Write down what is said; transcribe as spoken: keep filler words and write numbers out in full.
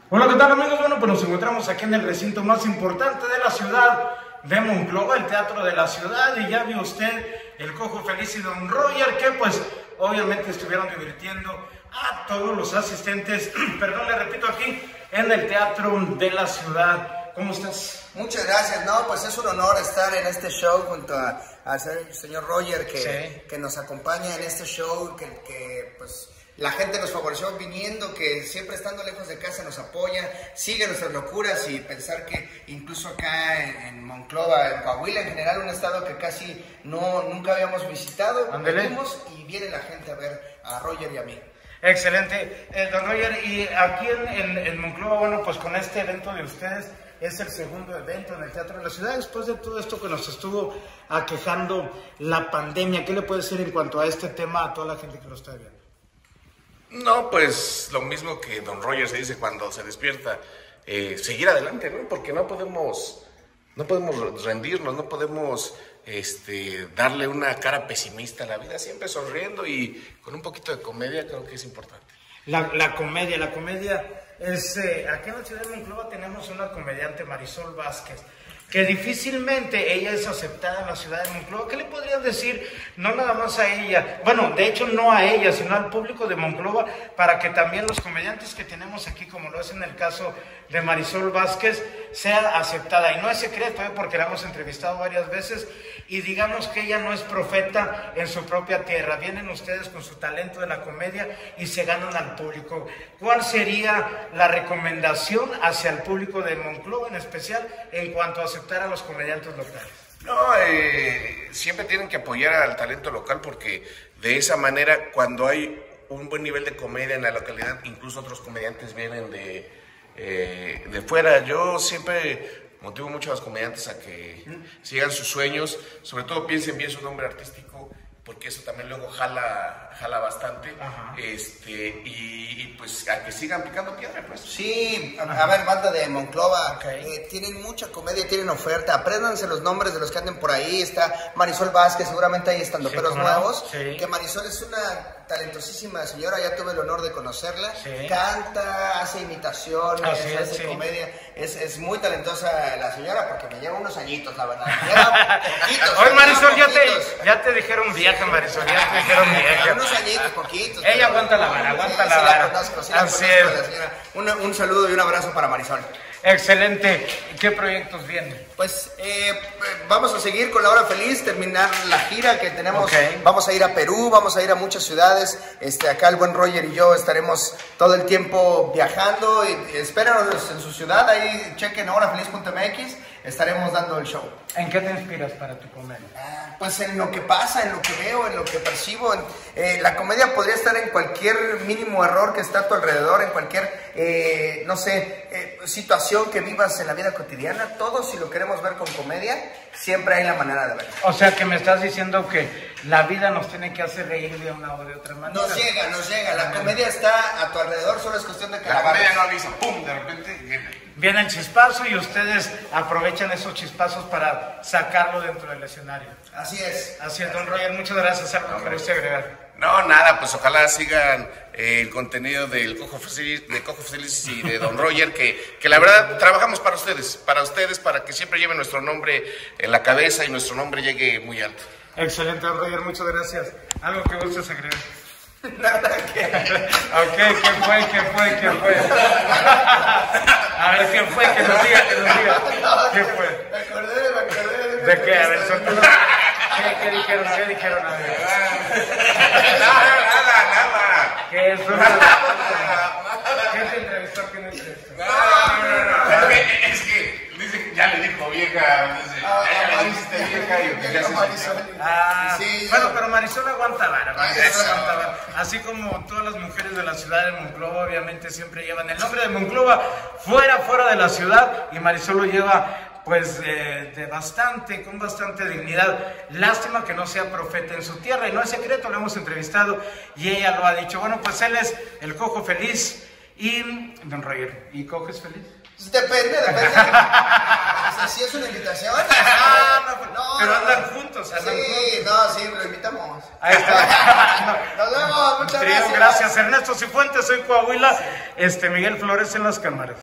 Hola, ¿qué tal, amigos? Bueno, pues nos encontramos aquí en el recinto más importante de la ciudad de Monclova, el Teatro de la Ciudad, y ya vio usted el Cojo Feliz y Don Roger, que pues obviamente estuvieron divirtiendo a todos los asistentes, perdón, le repito, aquí en el Teatro de la Ciudad. ¿Cómo estás? Muchas gracias, no, pues es un honor estar en este show junto a, al señor Roger que, sí. que nos acompaña en este show, que, que pues la gente nos favoreció viniendo, que siempre estando lejos de casa nos apoya, sigue nuestras locuras y pensar que incluso acá en, en Monclova, en Coahuila en general, un estado que casi no, nunca habíamos visitado, venimos y viene la gente a ver a Roger y a mí. Excelente, eh, don Roger, y aquí en, en, en Monclova, bueno, pues con este evento de ustedes, es el segundo evento en el Teatro de la Ciudad, después de todo esto que nos estuvo aquejando la pandemia. ¿Qué le puede decir en cuanto a este tema a toda la gente que lo está viendo? No, pues lo mismo que don Roger se dice cuando se despierta, eh, seguir adelante, ¿no? Porque no podemos, no podemos rendirnos, no podemos este, darle una cara pesimista a la vida, siempre sonriendo y con un poquito de comedia creo que es importante. La, la comedia, la comedia es, eh, aquí en la ciudad de Monclova tenemos una comediante, Marisol Vázquez, que difícilmente ella es aceptada en la ciudad de Monclova. ¿Qué le podrían decir? No nada más a ella, bueno, de hecho no a ella, sino al público de Monclova, para que también los comediantes que tenemos aquí, como lo es en el caso de Marisol Vázquez, sea aceptada. Y no es secreto, ¿eh? Porque la hemos entrevistado varias veces y digamos que ella no es profeta en su propia tierra. Vienen ustedes con su talento de la comedia y se ganan al público. ¿Cuál sería la recomendación hacia el público de Monclova en especial en cuanto a aceptar a los comediantes locales? No, eh, siempre tienen que apoyar al talento local porque de esa manera cuando hay un buen nivel de comedia en la localidad, incluso otros comediantes vienen de, eh, de fuera. Yo siempre motivo mucho a los comediantes a que sigan sus sueños, sobre todo piensen bien su nombre artístico, porque eso también luego jala, jala bastante. Ajá. este y, y pues a que sigan picando piedra, pues. Sí, a, a ver, banda de Monclova, okay. eh, tienen mucha comedia, tienen oferta, apréndanse los nombres de los que anden por ahí. Está Marisol Vázquez, seguramente hay estandoperos sí, nuevos, sí. que Marisol es una talentosísima señora, ya tuve el honor de conocerla, sí. canta, hace imitaciones, Así hace es, sí. comedia, es, es muy talentosa la señora porque me lleva unos añitos, la verdad. Lleva poquitos. Oye, Marisol, ya te, ya te dijeron vieja, Marisol, ya te dijeron vieja. Unos añitos, poquitos. Ella aguanta la vara, aguanta sí, la sí vara. La conozco, sí la Así conozco, es. la señora. Un, un saludo y un abrazo para Marisol. Excelente. ¿Qué proyectos vienen? Pues eh, vamos a seguir con La Hora Feliz, terminar la gira que tenemos. Okay. Vamos a ir a Perú, vamos a ir a muchas ciudades. Este, acá el buen Roger y yo estaremos todo el tiempo viajando. Y espérenos en su ciudad, ahí chequen hora feliz punto m x, estaremos dando el show. ¿En qué te inspiras para tu comedia? Ah, pues en lo que pasa, en lo que veo, en lo que percibo. En, eh, la comedia podría estar en cualquier mínimo error que está a tu alrededor, en cualquier, eh, no sé, eh, situación que vivas en la vida cotidiana. Todo, si lo queremos ver con comedia, siempre hay la manera de verlo. O sea que me estás diciendo que la vida nos tiene que hacer reír de una o de otra manera. Nos llega, nos llega. La comedia está a tu alrededor, solo es cuestión de que la, la comedia no avisa, pum, de repente viene. Viene el chispazo y ustedes aprovechan esos chispazos para sacarlo dentro del escenario. Así es. Así es, don Roger, muchas gracias. ¿Algo que querés agregar? No, nada, pues ojalá sigan eh, el contenido del Cojo Feliz, de Cojo Feliz y de don Roger, que, que la verdad trabajamos para ustedes, para ustedes, para que siempre lleven nuestro nombre en la cabeza y nuestro nombre llegue muy alto. Excelente, don Roger, muchas gracias. ¿Algo que gustes agregar? Nada que... Ok, ¿qué fue? ¿Qué fue? ¿Qué fue? A ver, ¿qué fue? Que nos diga, que nos diga. ¿Qué fue? Me acordé, me acordé. De, ¿De qué? A ver, suéltalo. ¿Qué, ¿Qué dijeron? ¿Qué dijeron? A ver. Nada, nada, nada. ¿Qué es? ¿Quién te entrevistó? ¿Quién te entrevistó? No, no, no, no. Es que dice que ya le dijo vieja. Dice, ya le dijiste vieja y que ya se Ah, sí, bueno, yo... pero Marisol aguanta vara, Marisol aguanta vara. Así como todas las mujeres de la ciudad de Monclova, obviamente siempre llevan el nombre de Monclova fuera, fuera de la ciudad, y Marisol lo lleva pues eh, de bastante, con bastante dignidad. Lástima que no sea profeta en su tierra, y no es secreto, lo hemos entrevistado y ella lo ha dicho. Bueno, pues él es el Cojo Feliz y don Roger. ¿Y Coges feliz? Depende, depende. O sea, si es una invitación. Ah, no, no, pero no, andan no. juntos, andan sí, juntos. no, sí, lo invitamos. Ahí está. Nos vemos, muchas Sí, gracias. Gracias, Ernesto Cifuentes, soy Coahuila, este Miguel Flores en las cámaras.